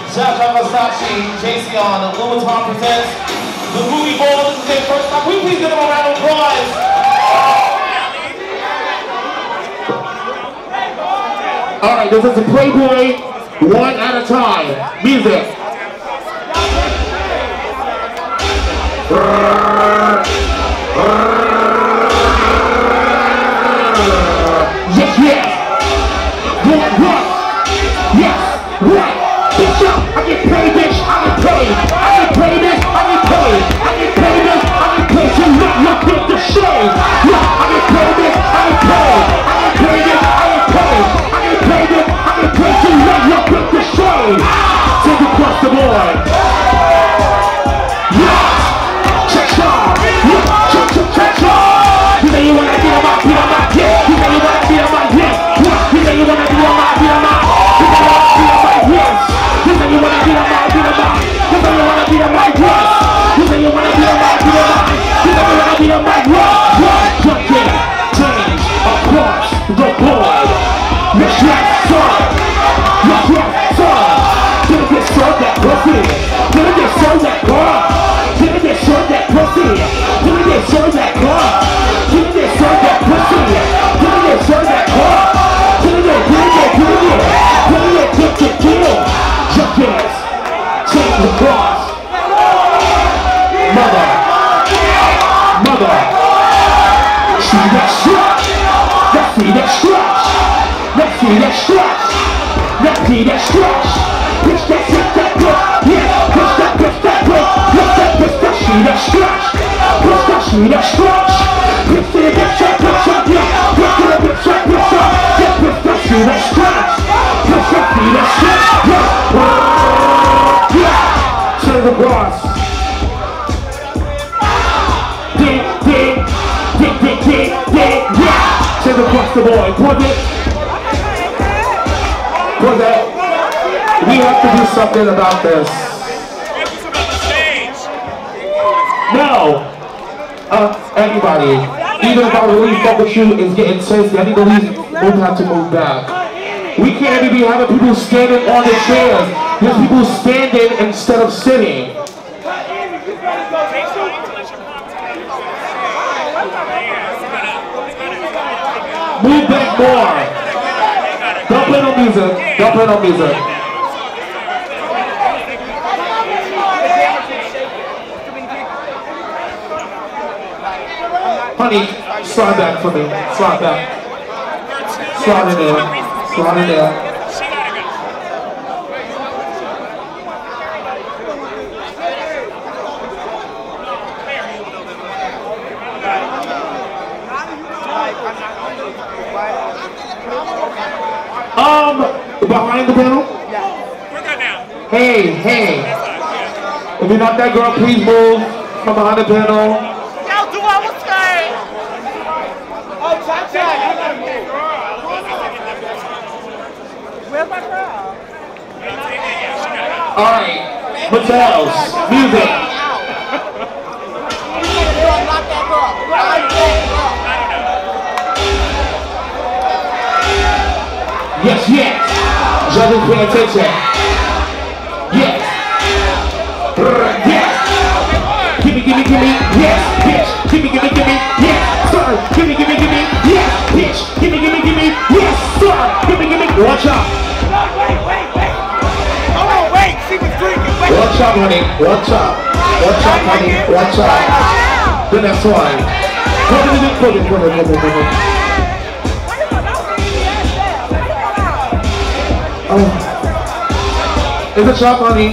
Jaja Versace, JC on, the Louis Vuitton presents the Movie Ball. This is their first time. Will you please give them a round of applause? Alright, this is a Playboy, one at a time. Music. Yes, yes. What? Yes, what? Bitch up, I get paid, bitch, I get paid. I get paid, bitch, I get paid. I get paid, bitch, I get paid. To look at the shade. Yeah, I get paid, bitch, I get paid. I get paid, bitch, I get paid. I get paid, bitch, I get paid. To look at the shade. Take it across the board. Yeah, check on. Yeah, check on. You know you wanna beat on my, yeah. You know you wanna beat on my, yeah. You know you wanna beat on my, beat on my. You know you wanna beat on my, beat on my. You know you wanna beat on my, yes. You know you wanna beat on my, beat on my. You know you wanna beat on my, yes. Jumping, change across the board. Yes, yes, sir. Yes, yes, sir. Gonna get served that pussy. Gonna get served that car. Gonna get served that pussy. Gonna get served that car. Gonna get served that pussy. Gonna get served that car. Gonna get Junkins, change the cross. Mother. See that stretch. Let's see that stretch. Let's see that stretch. Let's see that stretch. Push that, hit that, push. Yeah, push that, push that. See that stretch. Push that, see that stretch. Push to the bitch up, yeah. Push to the bitch up. Yeah, push that, see that stretch. Push that, see that stretch. Yeah. To the boss. Dig, yeah. To the boss, the boy. Put it. We have to do something about this. No. Everybody. Even if I really fuck with you, it's getting tasty. I think we have to move back. We can't even be having people standing on the chairs. There's people standing instead of sitting. Move back more. Don't play no music. Don't play no music. Honey, slide back for me. Slide back. Slide in there. Slide in there. Behind the panel? Yeah. We're good now. Hey. If you're not that girl, please move from behind the panel. Yo, do I was saying? Oh, Cha-Cha, you gotta move. Where's my girl? Alright, Mattel's music. Lock that girl. Yes. Judges pay attention. Yes. Yes. Gimme. Yes, bitch. Gimme. Yes, sir. Gimme. Yes, bitch. Gimme. Yes, sir. Gimme. Watch out. Wait. Oh, wait. She was drinking. Wait. Watch out, honey. Watch out, honey. Watch out. The next one. Put it. Oh. It's a chop, honey.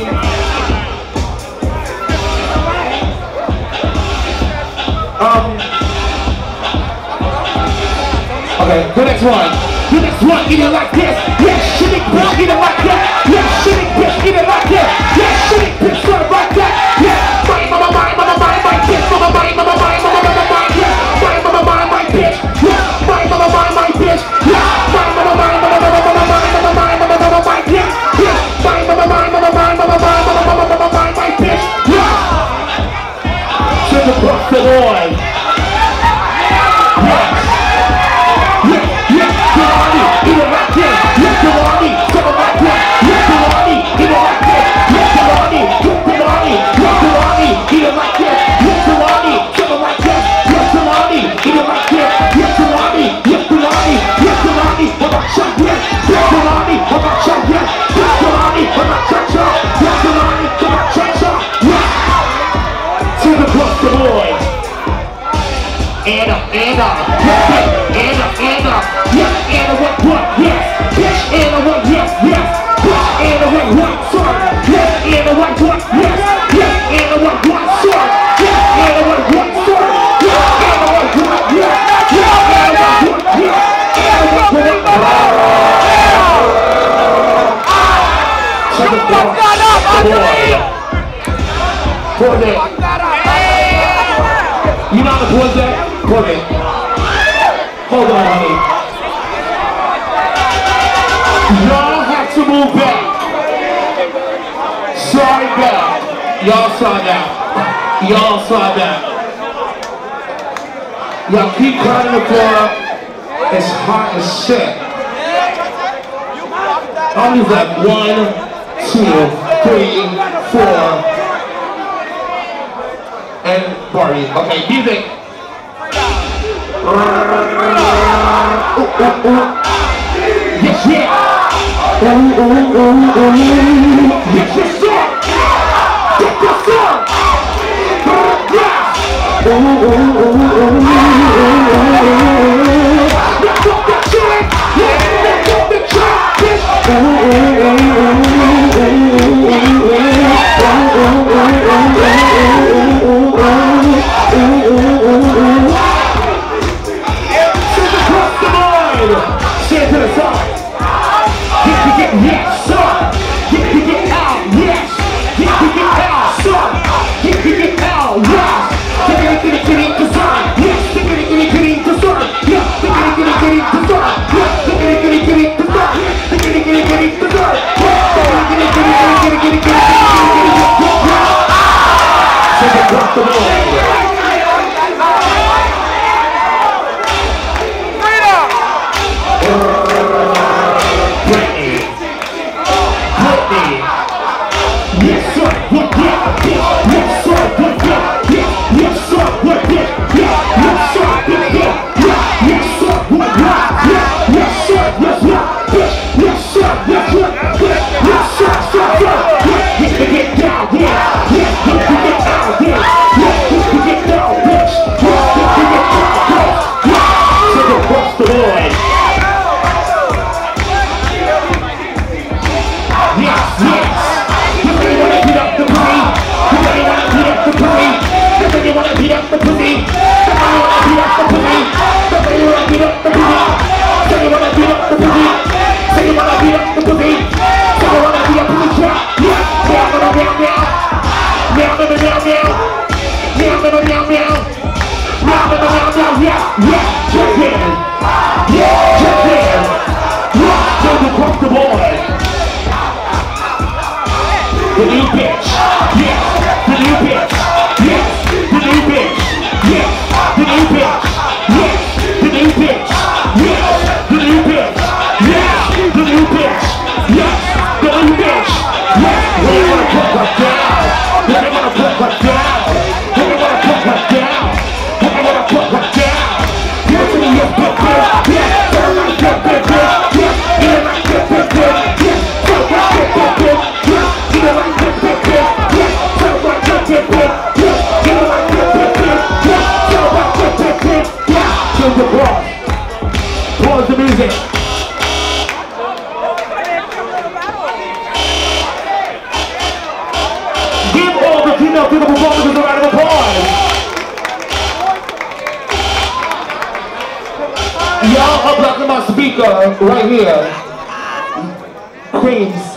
Okay, the next one, eat it like this. Yes, shit, bitch, eat it like that. Yes, shit, bitch, eat it like that. Yes, shit, bitch, serve it like that. Yes, my bitch, my bitch. Yes, my bitch. Yes, my bitch. Send across the board. Yes, eat it like this. Yes, come on, eat. Come on, like that. Yes, Pause it. You know how to pause that? Pause it. Hold on, honey. Y'all have to move back. Sorry back. Y'all saw that. Y'all saw that. Y'all keep cutting the floor. It's hot as shit. Only like 1, 2, 3, 4. And party. Okay, music. Yes, yeah. Yes, yes, sir. Get the song. Let's go the track. Let's go the track. Stand to the side. Yes, sir. Get out, yes. Get out, sir. Get out, yes. Get the side. Yes, get the side. Yes, get the side. Yes, get the side. Take it across the board. Yes, sir, what yes, yes, sir, what yes, yes, sir, what yes, yes, sir, what yes, yes, sir, what yes, sir, yes, yes, sir, yes, yes, sir, yes, get down, yeah, yes, get down, yeah, yes, get down, bitch, yes, get down, yes, take it across the board. Yes, yes. Everybody wanna beat up the pussy. Everybody wanna beat up the pussy. Everybody wanna beat up the pussy. Everybody wanna beat up the pussy. Everybody wanna beat up the pussy. Everybody wanna beat up the pussy. Everybody wanna beat up the pussy. Everybody wanna beat up the trap. Yeah, meow, meow, meow, meow, meow, meow, meow, meow, meow, meow, meow, meow, meow, meow, meow, yeah, yeah, jump in, yeah, jump in, yeah, jump across the board. The new bitch, yes, the new bitch, yes, the new bitch, yes, the new bitch, yes, the new bitch, yes, the new bitch, yes, the new bitch, yes, the new bitch, yes. They wanna put her down, they wanna put her down, they wanna put her down, they wanna put her down. Give it to me, yes, bitch, yes, feel like yes, bitch, yes, feel like yes, bitch, yes, feel like yes, bitch, yes. Pause the music. Give all the female to the performers a round of applause. Y'all are blocking my speaker right here. Queens.